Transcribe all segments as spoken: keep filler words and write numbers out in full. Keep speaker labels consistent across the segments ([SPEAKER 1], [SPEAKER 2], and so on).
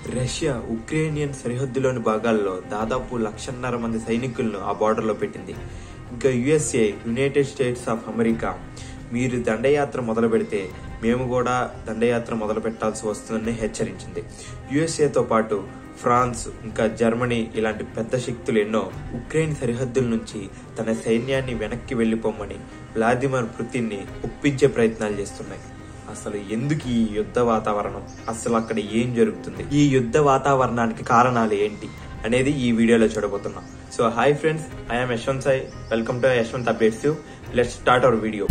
[SPEAKER 1] Russia Ukrainian సరిహద్దులోని భాగాల్లో దాదాపు లక్షన్నర మంది సైనికులను ఆ బార్డర్ లో పెట్టింది. ఇంకా USA united states of America మీరు దండయాత్ర మొదలు పెడితే మేము కూడా దండయాత్ర మొదలు పెట్టాల్సి వస్తుందని హెచ్చరించింది. యుఎస్ఏతో పాటు ఫ్రాన్స్ ఇంకా జర్మనీ ఇలాంటి పెద్ద శక్తులు ఎన్నో ఉక్రెయిన్ సరిహద్దుల నుంచి తన సైన్యాన్ని వెనక్కి వెళ్లిపోమని వ్లాదిమిర్ పుతిన్ ని ఒప్పించే ప్రయత్నాలు చేస్తున్నాయి. అసలు ఎందుకు ఈ యుద్ధ వాతావరణం, అసలు అక్కడ ఏం జరుగుతుంది, ఈ యుద్ధ వాతావరణానికి కారణాలు ఏంటి అనేది ఈ వీడియోలో చూడబోతున్నాం. So hi friends, I'm Yashwanth Sai. Welcome to Yashwanth updates. Let's start our video.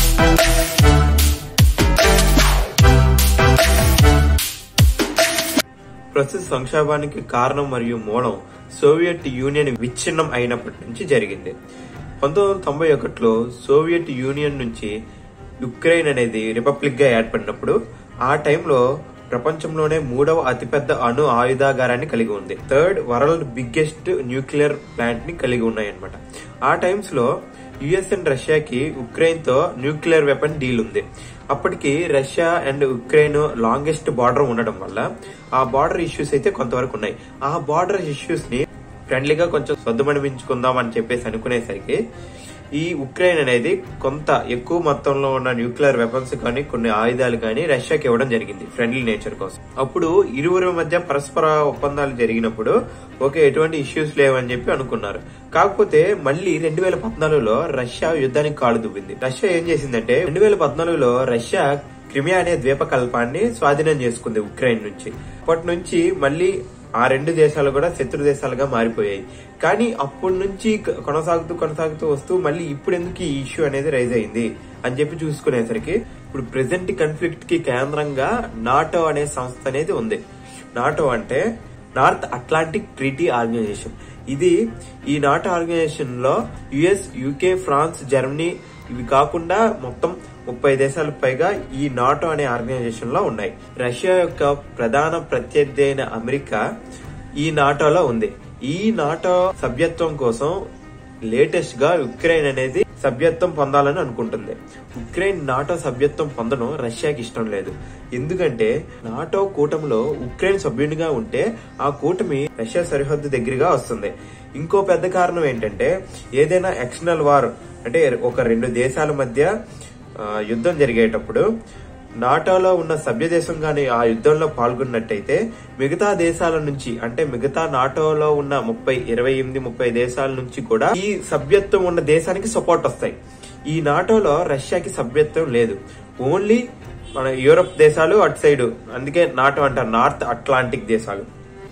[SPEAKER 1] ప్రస్తుత సంక్షోభానికి కారణం మరియు మూలం సోవియట్ యూనియన్ విచ్ఛిన్నం అయినప్పటి నుంచి జరిగింది. పంతొమ్మిది వందల తొంభై ఒకటిలో సోవియట్ యూనియన్ నుంచి యుక్రెయిన్ అనేది రిపబ్లిక్ గా ఏర్పడినప్పుడు ఆ టైంలో ప్రపంచంలోనే మూడవ అతిపెద్ద అణు ఆయుధాగారాన్ని కలిగి ఉంది. Third world biggest nuclear plant ని కలిగి ఉన్నాయన్నమాట. ఆ టైమ్స్ లో యుఎస్ అండ్ రష్యాకి ఉక్రెయిన్ తో న్యూక్లియర్ వెపన్ డీల్ ఉంది. అప్పటికి Russia and Ukraine longest border ఉండడం వల్ల ఆ బార్డర్ ఇష్యూస్ అయితే కొంతవరకు ఉన్నాయి. ఆ బార్డర్ ఇష్యూస్ ని ఫ్రెండ్లీగా కొంచెం సర్దుమణిపించుకుందాం అని చెప్పేసి అనుకునేసరికి ఈ ఉక్రెయిన్ అనేది కొంత ఎక్కువ మొత్తంలో ఉన్న న్యూక్లియర్ వెపన్స్ కానీ కొన్ని ఆయుధాలు కానీ రష్యాకి ఇవ్వడం జరిగింది ఫ్రెండ్లీ నేచర్ కోసం. అప్పుడు ఇరువురి మధ్య పరస్పర ఒప్పందాలు జరిగినప్పుడు ఓకే ఎటువంటి ఇష్యూస్ లేవని చెప్పి అనుకున్నారు. కాకపోతే మళ్ళీ రెండు వేల పద్నాలుగులో రష్యా యుద్ధానికి కాలు దువ్వింది. రష్యా ఏం చేసిందంటే రెండు వేల పద్నాలుగులో రష్యా క్రిమియా అనే ద్వీపకల్పాన్ని స్వాధీనం చేసుకుంది ఉక్రెయిన్ నుంచి. అప్పటి నుంచి మళ్ళీ ఆ రెండు దేశాలు కూడా శత్రు దేశాలుగా మారిపోయాయి. కానీ అప్పటి నుంచి కొనసాగుతూ కొనసాగుతూ వస్తూ మళ్ళీ ఇప్పుడు ఎందుకు ఈ ఇష్యూ అనేది రైజ్ అయింది అని చెప్పి చూసుకునేసరికి ఇప్పుడు ప్రెసెంట్ కన్ఫ్లిక్ట్ కి కేంద్రంగా నాటో అనే సంస్థ అనేది ఉంది. నాటో అంటే నార్త్ అట్లాంటిక్ ట్రీటీ ఆర్గనైజేషన్. ఇది ఈ నాటో ఆర్గనైజేషన్ లో యుఎస్, యూకే, ఫ్రాన్స్, జర్మనీ ఇవి కాకుండా మొత్తం ముప్పై దేశాలకు పైగా ఈ నాటో అనే ఆర్గనైజేషన్ లో ఉన్నాయి. రష్యా యొక్క ప్రధాన ప్రత్యర్థి అయిన అమెరికా ఈ నాటోలో ఉంది. ఈ నాటో సభ్యత్వం కోసం లేటెస్ట్ గా ఉక్రెయిన్ అనేది సభ్యత్వం పొందాలని అనుకుంటుంది. ఉక్రెయిన్ నాటో సభ్యత్వం పొందడం రష్యాకి ఇష్టం లేదు. ఎందుకంటే నాటో కూటమిలో ఉక్రెయిన్ సభ్యునిగా ఉంటే ఆ కూటమి రష్యా సరిహద్దు దగ్గరగా వస్తుంది. ఇంకో పెద్ద కారణం ఏంటంటే ఏదైనా ఎక్స్టర్నల్ వార్ అంటే ఒక రెండు దేశాల మధ్య యుద్ధం జరిగేటప్పుడు నాటోలో ఉన్న సభ్య దేశం గాని ఆ యుద్ధంలో పాల్గొన్నట్టయితే మిగతా దేశాల నుంచి అంటే మిగతా నాటోలో ఉన్న ముప్పై ఇరవై ఎనిమిది ముప్పై దేశాల నుంచి కూడా ఈ సభ్యత్వం ఉన్న దేశానికి సపోర్ట్ వస్తాయి. ఈ నాటోలో రష్యాకి సభ్యత్వం లేదు. ఓన్లీ మన యూరప్ దేశాలు అటు సైడ్, అందుకే నాటో అంటారు నార్త్ అట్లాంటిక్ దేశాలు.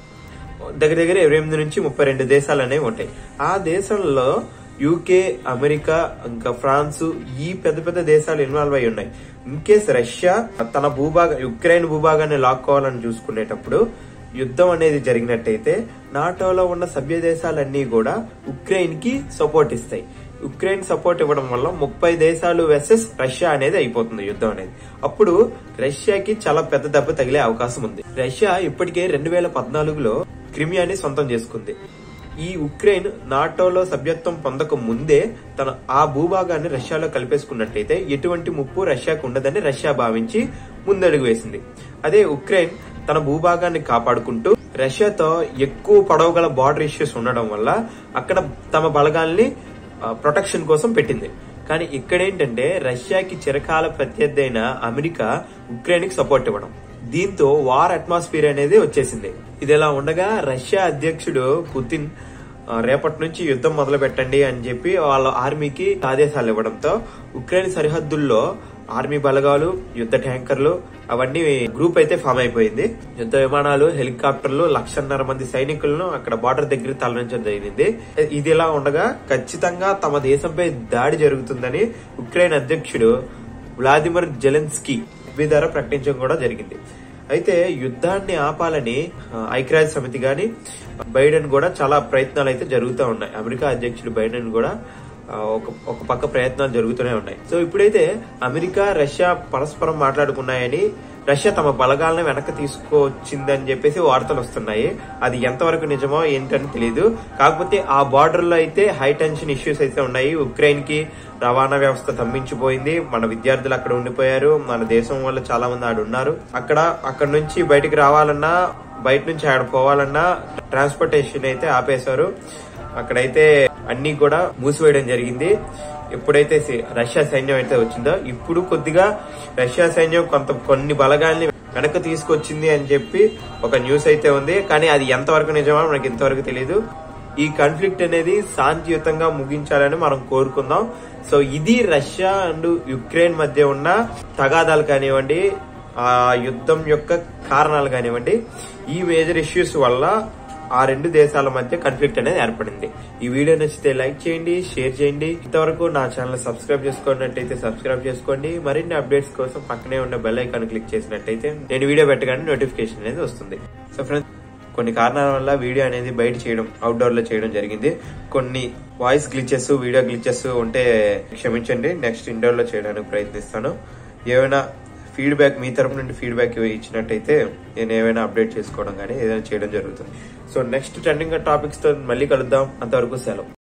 [SPEAKER 1] దగ్గర దగ్గర ఇరవై ఎనిమిది నుంచి ముప్పై రెండు దేశాలు అనేవి ఉంటాయి. ఆ దేశంలో యూకే, అమెరికా, ఇంకా ఫ్రాన్స్ ఈ పెద్ద పెద్ద దేశాలు ఇన్వాల్వ్ అయి ఉన్నాయి. ఇన్ కేస్ రష్యా తన భూభాగ ఉక్రెయిన్ భూభాగాన్ని లాక్కోవాలని చూసుకునేటప్పుడు యుద్ధం అనేది జరిగినట్టయితే నాటోలో ఉన్న సభ్య దేశాలన్నీ కూడా ఉక్రెయిన్ కి సపోర్ట్ ఇస్తాయి. ఉక్రెయిన్ సపోర్ట్ ఇవ్వడం వల్ల ముప్పై దేశాలు వర్సెస్ రష్యా అనేది అయిపోతుంది యుద్ధం అనేది. అప్పుడు రష్యాకి చాలా పెద్ద దెబ్బ తగిలే అవకాశం ఉంది. రష్యా ఇప్పటికే రెండు వేల పద్నాలుగులో క్రిమియాని సొంతం చేసుకుంది. ఈ ఉక్రెయిన్ నాటోలో సభ్యత్వం పొందక ముందే తన ఆ భూభాగాన్ని రష్యాలో కలిపేసుకున్నట్టయితే ఎటువంటి ముప్పు రష్యాకు ఉండదని రష్యా భావించి ముందడుగు వేసింది. అదే ఉక్రెయిన్ తన భూభాగాన్ని కాపాడుకుంటూ రష్యాతో ఎక్కువ పొడవు గల బార్డర్ ఇష్యూస్ ఉండడం వల్ల అక్కడ తమ బలగాల్ని ప్రొటెక్షన్ కోసం పెట్టింది. కానీ ఇక్కడేంటంటే రష్యాకి చిరకాల ప్రత్యర్థి అయిన అమెరికా ఉక్రెయిన్ కి సపోర్ట్ ఇవ్వడం, దీంతో వార్ అట్మాస్ఫియర్ అనేది వచ్చేసింది. ఇది ఎలా ఉండగా రష్యా అధ్యక్షుడు పుతిన్ రేపటి నుంచి యుద్ధం మొదలు పెట్టండి అని చెప్పి వాళ్ళ ఆర్మీకి ఆదేశాలు ఇవ్వడంతో ఉక్రెయిన్ సరిహద్దుల్లో ఆర్మీ బలగాలు, యుద్ధ ట్యాంకర్లు అవన్నీ గ్రూప్ అయితే ఫామ్ అయిపోయింది. యుద్ధ విమానాలు, హెలికాప్టర్లు, లక్షన్నర మంది సైనికులను అక్కడ బార్డర్ దగ్గర తరలించడం జరిగింది. ఇది ఎలా ఉండగా ఖచ్చితంగా తమ దేశంపై దాడి జరుగుతుందని ఉక్రెయిన్ అధ్యక్షుడు వ్లాదిమిర్ జెలెన్స్కీ ద్వారా ప్రకటించడం కూడా జరిగింది. అయితే యుద్ధాన్ని ఆపాలని ఐక్యరాజ్య సమితి గాని బైడెన్ కూడా చాలా ప్రయత్నాలు అయితే జరుగుతూ ఉన్నాయి. అమెరికా అధ్యక్షుడు బైడెన్ కూడా ఒక ఒక పక్క ప్రయత్నాలు జరుగుతూనే ఉన్నాయి. సో ఇప్పుడైతే అమెరికా రష్యా పరస్పరం మాట్లాడుకున్నాయని రష్యా తమ బలగాలను వెనక్కి తీసుకొచ్చిందని చెప్పేసి వార్తలు వస్తున్నాయి. అది ఎంతవరకు నిజమో ఏంటని తెలియదు. కాకపోతే ఆ బార్డర్ లో అయితే హై టెన్షన్ ఇష్యూస్ అయితే ఉన్నాయి. ఉక్రెయిన్ కి రవాణా వ్యవస్థ స్తంభించిపోయింది. మన విద్యార్థులు అక్కడ ఉండిపోయారు. మన దేశం వాళ్ళు చాలా మంది ఆడ ఉన్నారు. అక్కడ అక్కడ నుంచి బయటికి రావాలన్నా, బయట నుంచి ఆడ పోవాలన్నా ట్రాన్స్పోర్టేషన్ అయితే ఆపేశారు. అక్కడైతే అన్ని కూడా మూసివేయడం జరిగింది. ఎప్పుడైతే రష్యా సైన్యం అయితే వచ్చిందో ఇప్పుడు కొద్దిగా రష్యా సైన్యం కొంత కొన్ని బలగాల్ని వెనక్కి తీసుకొచ్చింది అని చెప్పి ఒక న్యూస్ అయితే ఉంది. కానీ అది ఎంతవరకు నిజమో మనకి ఇంతవరకు తెలియదు. ఈ కాన్ఫ్లిక్ట్ అనేది శాంతియుతంగా ముగించాలని మనం కోరుకుందాం. సో ఇది రష్యా అండ్ యుక్రెయిన్ మధ్య ఉన్న తగాదాలు కానివ్వండి, ఆ యుద్ధం యొక్క కారణాలు కానివ్వండి, ఈ మేజర్ ఇష్యూస్ వల్ల ఆ రెండు దేశాల మధ్య కాన్ఫ్లిక్ట్ అనేది ఏర్పడింది. ఈ వీడియో నచ్చితే లైక్ చేయండి, షేర్ చేయండి. ఇంతవరకు నా ఛానల్ సబ్స్క్రైబ్ చేసుకున్నట్టయితే సబ్స్క్రైబ్ చేసుకోండి. మరిన్ని అప్డేట్స్ కోసం పక్కనే ఉన్న బెల్ ఐకాన్ క్లిక్ చేసినట్టయితే నేను వీడియో పెట్టగానే నోటిఫికేషన్ అనేది వస్తుంది. సో ఫ్రెండ్స్, కొన్ని కారణాల వల్ల వీడియో అనేది బయట చేయడం, అవుట్డోర్ లో చేయడం జరిగింది. కొన్ని వాయిస్ గ్లిచెస్, వీడియో గ్లిచెస్ ఉంటే క్షమించండి. నెక్స్ట్ ఇండోర్ లో చేయడానికి ప్రయత్నిస్తాను. ఏమైనా ఫీడ్బ్యాక్ మీ తరపు నుండి ఫీడ్బ్యాక్ ఇచ్చినట్టయితే నేను ఏమైనా అప్డేట్ చేసుకోవడం కానీ ఏదైనా చేయడం జరుగుతుంది. సో నెక్స్ట్ ట్రెండింగ్ టాపిక్స్ తో మళ్ళీ కలుద్దాం. అంతవరకు సెలవు.